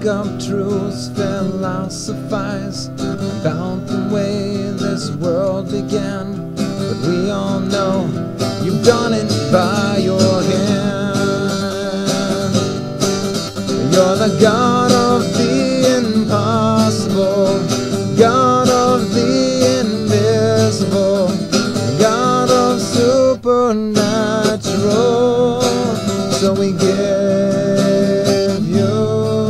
make up truths, philosophize about the way this world began. But we all know you've done it by your hand. You're the God of the impossible, God of the invisible, God of supernatural. So we give you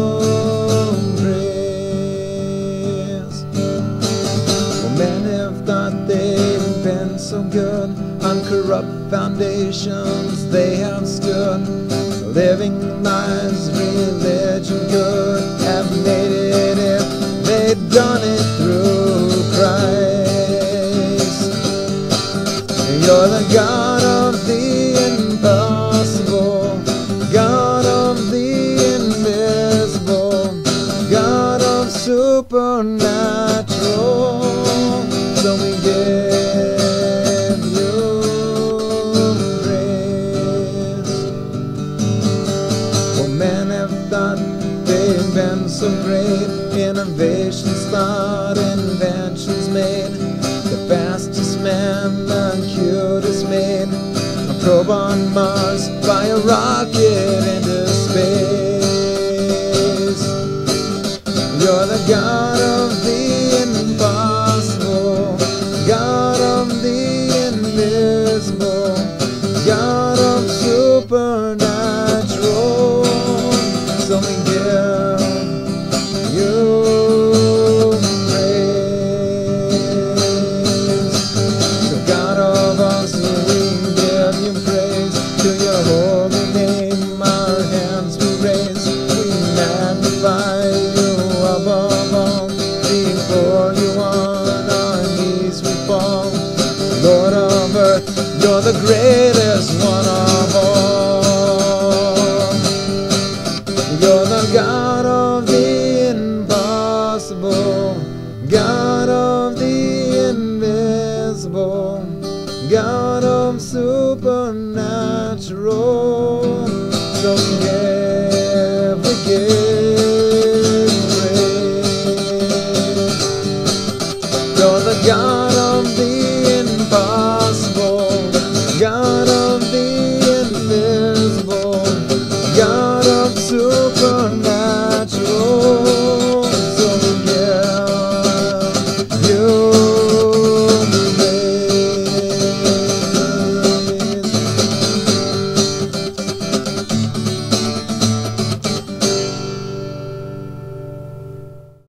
praise. Well, men have thought they've been so good, on corrupt foundations they have stood, living lives religion could have made it if they'd done it through Christ. You're the God of the impossible, God of the invisible, God of supernatural. So we give you praise. Well, men have thought they've been so great, innovations thought, inventions made, the fastest man, the cutest maid, a probe on Mars, by a rocket into space. You're the God of the impossible, God of the invisible, God of supernatural. So we give you praise. So God of us, we give you praise. To your holy name our hands we raise. We magnify you above all. Before you on our knees we fall. Lord of earth, you're the greatest one of all. You're the God of the impossible, God of the invisible, God of supernatural. So we give